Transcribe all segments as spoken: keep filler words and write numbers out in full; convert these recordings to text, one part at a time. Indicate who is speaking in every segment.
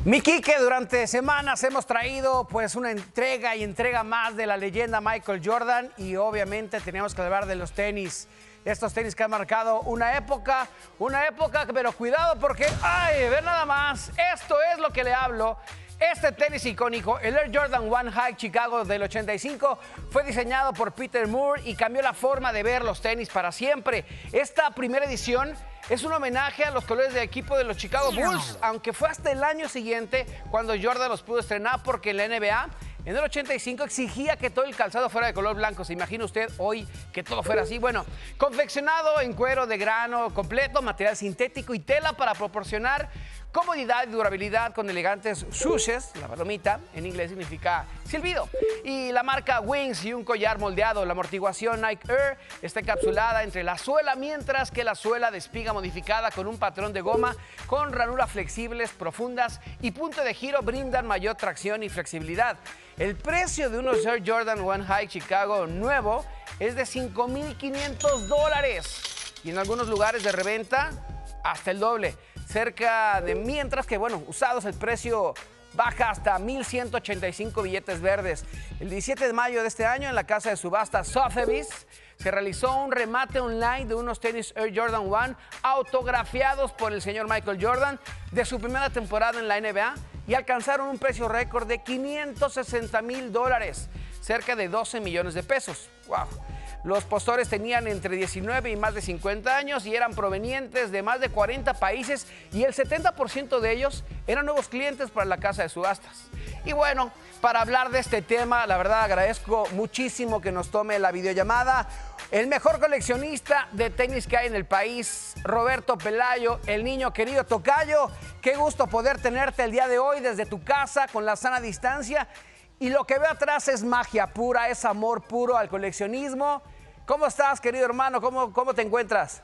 Speaker 1: Mi Quique, durante semanas hemos traído pues una entrega y entrega más de la leyenda Michael Jordan y obviamente teníamos que hablar de los tenis. Estos tenis que han marcado una época, una época, pero cuidado porque, ay, ver nada más, esto es lo que le hablo. Este tenis icónico, el Air Jordan One High Chicago del ochenta y cinco, fue diseñado por Peter Moore y cambió la forma de ver los tenis para siempre. Esta primera edición es un homenaje a los colores del equipo de los Chicago Bulls, aunque fue hasta el año siguiente cuando Jordan los pudo estrenar porque la N B A en el ochenta y cinco exigía que todo el calzado fuera de color blanco. ¿Se imagina usted hoy que todo fuera así? Bueno, confeccionado en cuero de grano completo, material sintético y tela para proporcionar comodidad y durabilidad con elegantes swooshes. La palomita en inglés significa silbido. Y la marca Wings y un collar moldeado. La amortiguación Nike Air está encapsulada entre la suela, mientras que la suela de espiga modificada con un patrón de goma con ranuras flexibles, profundas y punto de giro brindan mayor tracción y flexibilidad. El precio de unos Air Jordan One High Chicago nuevo es de cinco mil quinientos dólares y en algunos lugares de reventa hasta el doble. Cerca de, mientras que, bueno, usados el precio baja hasta mil ciento ochenta y cinco billetes verdes. El diecisiete de mayo de este año, en la casa de subasta Sotheby's, se realizó un remate online de unos tenis Air Jordan One autografiados por el señor Michael Jordan de su primera temporada en la N B A y alcanzaron un precio récord de quinientos sesenta mil dólares, cerca de doce millones de pesos. ¡Wow! Los postores tenían entre diecinueve y más de cincuenta años y eran provenientes de más de cuarenta países y el setenta por ciento de ellos eran nuevos clientes para la casa de subastas. Y bueno, para hablar de este tema, la verdad agradezco muchísimo que nos tome la videollamada el mejor coleccionista de tenis que hay en el país, Roberto Pelayo, el niño querido tocayo. Qué gusto poder tenerte el día de hoy desde tu casa con la sana distancia. Y lo que veo atrás es magia pura, es amor puro al coleccionismo. ¿Cómo estás, querido hermano? ¿Cómo, cómo te encuentras?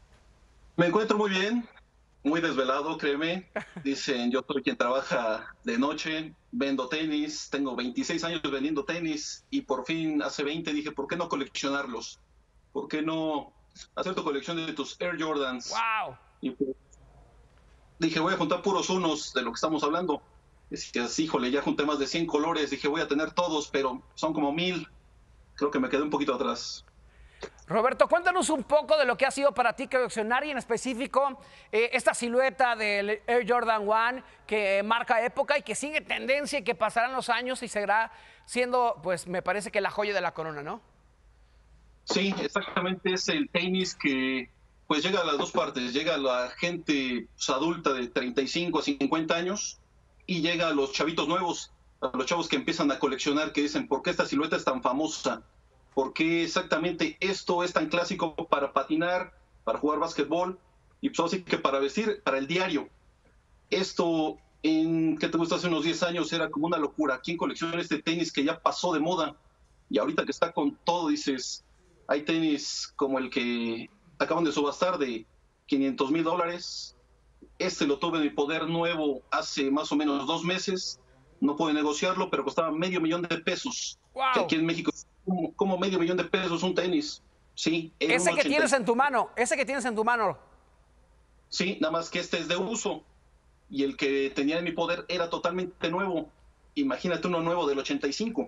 Speaker 2: Me encuentro muy bien, muy desvelado, créeme. Dicen, yo soy quien trabaja de noche, vendo tenis, tengo veintiséis años vendiendo tenis y por fin hace veinte dije, ¿por qué no coleccionarlos? ¿Por qué no hacer tu colección de tus Air Jordans?
Speaker 1: ¡Wow!
Speaker 2: Y pues, dije, voy a juntar puros unos de lo que estamos hablando. Decías, híjole, ya junté más de cien colores, dije, voy a tener todos, pero son como mil. Creo que me quedé un poquito atrás.
Speaker 1: Roberto, cuéntanos un poco de lo que ha sido para ti coleccionar y en específico eh, esta silueta del Air Jordan One que marca época y que sigue tendencia y que pasarán los años y seguirá siendo, pues me parece que la joya de la corona, ¿no?
Speaker 2: Sí, exactamente, es el tenis que pues llega a las dos partes, llega a la gente pues, adulta de treinta y cinco a cincuenta años y llega a los chavitos nuevos, a los chavos que empiezan a coleccionar, que dicen, ¿por qué esta silueta es tan famosa? ¿Por qué exactamente esto es tan clásico para patinar, para jugar básquetbol y pues así que para vestir, para el diario? Esto, en ¿qué te gusta? Hace unos diez años era como una locura. ¿Quién colecciona este tenis que ya pasó de moda? Y ahorita que está con todo, dices, hay tenis como el que acaban de subastar de quinientos mil dólares. Este lo tuve en mi poder nuevo hace más o menos dos meses. No pude negociarlo, pero costaba medio millón de pesos.
Speaker 1: ¡Wow!
Speaker 2: Que aquí en México como, como medio millón de pesos un tenis. Sí,
Speaker 1: ese que tienes en tu mano, ese que tienes en tu mano.
Speaker 2: Sí, nada más que este es de uso. Y el que tenía en mi poder era totalmente nuevo. Imagínate uno nuevo del ochenta y cinco.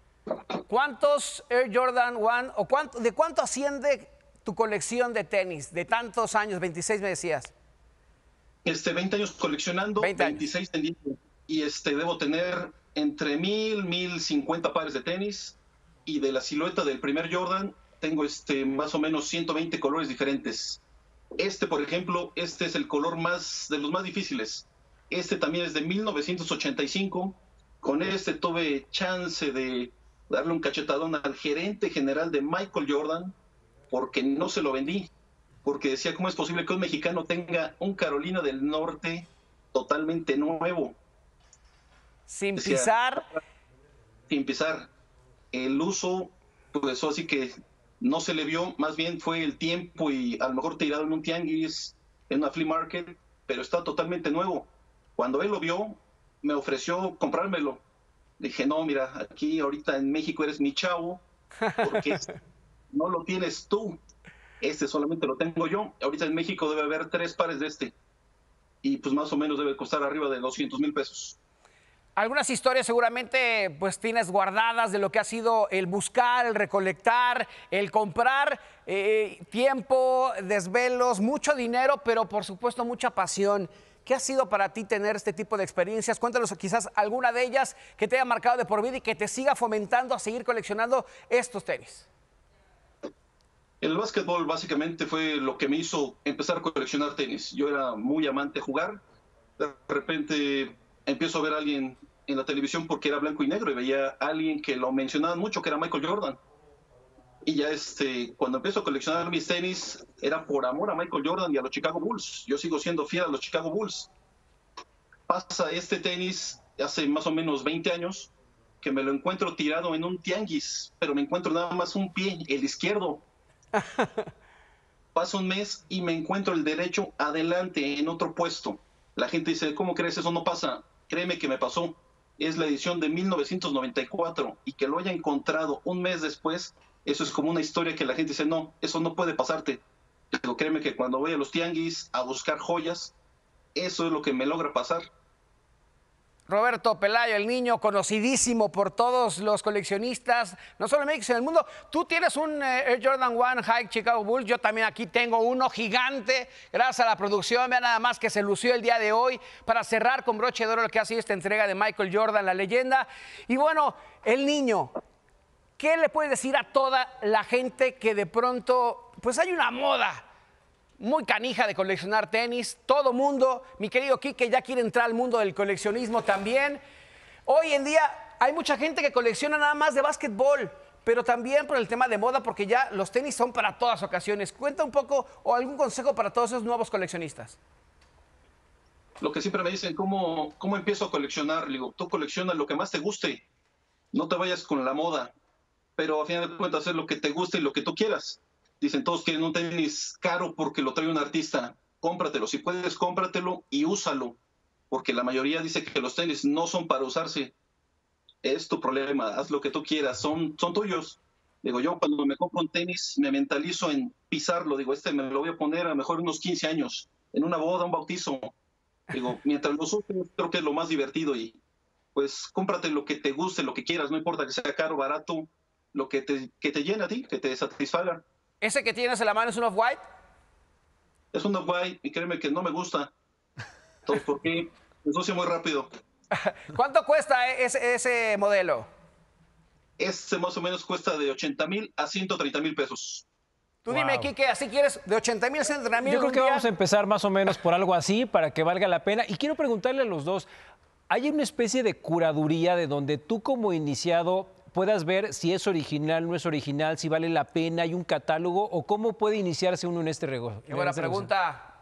Speaker 1: ¿Cuántos Air Jordan One o cuánto, de cuánto asciende tu colección de tenis de tantos años? veintiséis me decías.
Speaker 2: Este, veinte años coleccionando,
Speaker 1: veinte años.
Speaker 2: veintiséis tendiendo. Y este, debo tener entre mil, mil cincuenta pares de tenis. Y de la silueta del primer Jordan, tengo este, más o menos ciento veinte colores diferentes. Este, por ejemplo, este es el color más de los más difíciles. Este también es de mil novecientos ochenta y cinco. Con este tuve chance de darle un cachetadón al gerente general de Michael Jordan, porque no se lo vendí. Porque decía, ¿cómo es posible que un mexicano tenga un Carolina del Norte totalmente nuevo?
Speaker 1: Sin
Speaker 2: Decía,
Speaker 1: pisar.
Speaker 2: Sin pisar. El uso, pues así que no se le vio, más bien fue el tiempo y a lo mejor tirado en un tianguis, en una flea market, pero está totalmente nuevo. Cuando él lo vio, me ofreció comprármelo. Dije, no, mira, aquí ahorita en México eres mi chavo, porque no lo tienes tú. Este solamente lo tengo yo. Ahorita en México debe haber tres pares de este. y pues más o menos debe costar arriba de doscientos mil pesos.
Speaker 1: Algunas historias seguramente pues tienes guardadas de lo que ha sido el buscar, el recolectar, el comprar, eh, tiempo, desvelos, mucho dinero, pero por supuesto mucha pasión. ¿Qué ha sido para ti tener este tipo de experiencias? Cuéntanos quizás alguna de ellas que te haya marcado de por vida y que te siga fomentando a seguir coleccionando estos tenis.
Speaker 2: El básquetbol básicamente fue lo que me hizo empezar a coleccionar tenis. Yo era muy amante de jugar. De repente empiezo a ver a alguien en la televisión porque era blanco y negro y veía a alguien que lo mencionaban mucho, que era Michael Jordan. Y ya este, cuando empiezo a coleccionar mis tenis, era por amor a Michael Jordan y a los Chicago Bulls. Yo sigo siendo fiel a los Chicago Bulls. Pasa este tenis hace más o menos veinte años, que me lo encuentro tirado en un tianguis, pero me encuentro nada más un pie, el izquierdo. Pasa un mes y me encuentro el derecho adelante en otro puesto. La gente dice, ¿cómo crees? Eso no pasa. Créeme que me pasó. Es la edición de mil novecientos noventa y cuatro y que lo haya encontrado un mes después, eso es como una historia que la gente dice, no, eso no puede pasarte. Pero créeme que cuando voy a los tianguis a buscar joyas, eso es lo que me logra pasar.
Speaker 1: Roberto Pelayo, el niño conocidísimo por todos los coleccionistas, no solo en México, sino en el mundo. Tú tienes un eh, Air Jordan uno High Chicago Bulls, yo también aquí tengo uno gigante, gracias a la producción, vean nada más que se lució el día de hoy para cerrar con broche de oro lo que ha sido esta entrega de Michael Jordan, la leyenda. Y bueno, el niño, ¿qué le puedes decir a toda la gente que de pronto, pues hay una moda muy canija de coleccionar tenis? Todo mundo, mi querido Quique, ya quiere entrar al mundo del coleccionismo también. Hoy en día hay mucha gente que colecciona nada más de básquetbol, pero también por el tema de moda, porque ya los tenis son para todas ocasiones. Cuenta un poco o algún consejo para todos esos nuevos coleccionistas.
Speaker 2: Lo que siempre me dicen, ¿cómo, cómo empiezo a coleccionar? Le digo, tú colecciona lo que más te guste, no te vayas con la moda, pero a final de cuentas hacer lo que te guste y lo que tú quieras. Dicen, todos quieren un tenis caro porque lo trae un artista. Cómpratelo. Si puedes, cómpratelo y úsalo. Porque la mayoría dice que los tenis no son para usarse. Es tu problema. Haz lo que tú quieras. Son, son tuyos. Digo, yo cuando me compro un tenis me mentalizo en pisarlo. Digo, este me lo voy a poner a lo mejor unos quince años. En una boda, un bautizo. Digo, mientras lo uses, creo que es lo más divertido. Y pues cómprate lo que te guste, lo que quieras. No importa que sea caro o barato. Lo que te, que te llene a ti, que te satisfaga.
Speaker 1: ¿Ese que tienes en la mano es un Off-White?
Speaker 2: Es un Off-White y créeme que no me gusta. Entonces, porque me ensucia muy rápido.
Speaker 1: ¿Cuánto cuesta ese, ese modelo?
Speaker 2: Este más o menos cuesta de ochenta mil a ciento treinta mil pesos.
Speaker 1: Tú wow. Dime, Quique, ¿así quieres de ochenta mil a ciento treinta mil?
Speaker 3: Yo creo que
Speaker 1: día?
Speaker 3: Vamos a empezar más o menos por algo así para que valga la pena. Y quiero preguntarle a los dos, ¿hay una especie de curaduría de donde tú como iniciado puedas ver si es original, no es original, si vale la pena, hay un catálogo o cómo puede iniciarse uno en este negocio?
Speaker 1: Qué buena pregunta.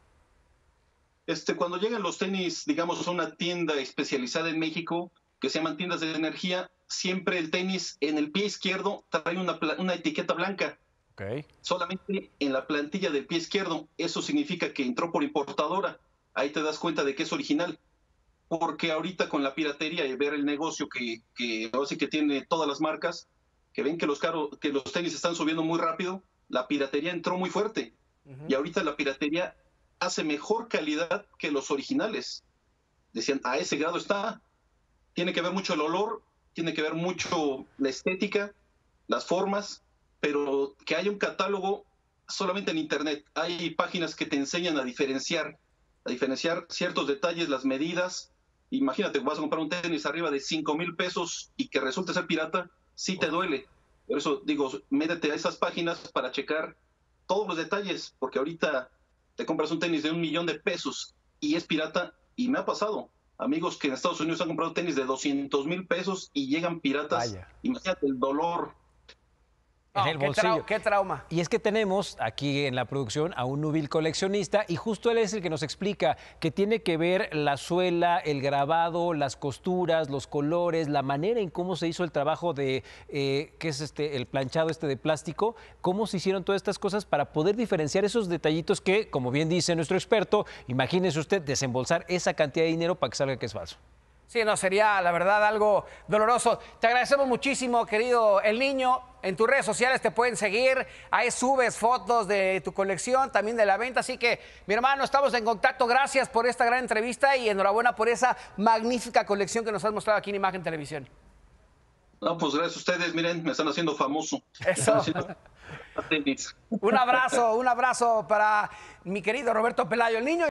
Speaker 2: Este, cuando llegan los tenis, digamos, a una tienda especializada en México, que se llaman tiendas de energía, siempre el tenis en el pie izquierdo trae una, una etiqueta blanca.
Speaker 3: Okay.
Speaker 2: Solamente en la plantilla del pie izquierdo. Eso significa que entró por importadora. Ahí te das cuenta de que es original. Porque ahorita con la piratería y ver el negocio que, que, así que tiene todas las marcas, que ven que los, caro, que los tenis están subiendo muy rápido, la piratería entró muy fuerte. Uh-huh. Y ahorita la piratería hace mejor calidad que los originales. Decían, a ese grado está. Tiene que ver mucho el olor, tiene que ver mucho la estética, las formas, pero que haya un catálogo solamente en internet. Hay páginas que te enseñan a diferenciar, a diferenciar ciertos detalles, las medidas. Imagínate, vas a comprar un tenis arriba de cinco mil pesos y que resulte ser pirata, sí te duele. Por eso digo, métete a esas páginas para checar todos los detalles, porque ahorita te compras un tenis de un millón de pesos y es pirata, y me ha pasado. Amigos que en Estados Unidos han comprado tenis de doscientos mil pesos y llegan piratas. Vaya. Imagínate el dolor.
Speaker 3: En
Speaker 1: oh,
Speaker 3: el bolsillo.
Speaker 1: Qué, trau qué trauma.
Speaker 3: Y es que tenemos aquí en la producción a un núbil coleccionista y justo él es el que nos explica que tiene que ver la suela, el grabado, las costuras, los colores, la manera en cómo se hizo el trabajo de, eh, ¿qué es este? El planchado este de plástico, cómo se hicieron todas estas cosas para poder diferenciar esos detallitos que, como bien dice nuestro experto, imagínese usted desembolsar esa cantidad de dinero para que salga que es falso.
Speaker 1: Sí, no, sería la verdad algo doloroso. Te agradecemos muchísimo, querido El Niño. En tus redes sociales te pueden seguir. Ahí subes fotos de tu colección, también de la venta. Así que, mi hermano, estamos en contacto. Gracias por esta gran entrevista y enhorabuena por esa magnífica colección que nos has mostrado aquí en Imagen Televisión.
Speaker 2: No, pues gracias a ustedes. Miren, me están haciendo famoso.
Speaker 1: Eso.
Speaker 2: Haciendo tenis.
Speaker 1: Un abrazo, un abrazo para mi querido Roberto Pelayo, El Niño.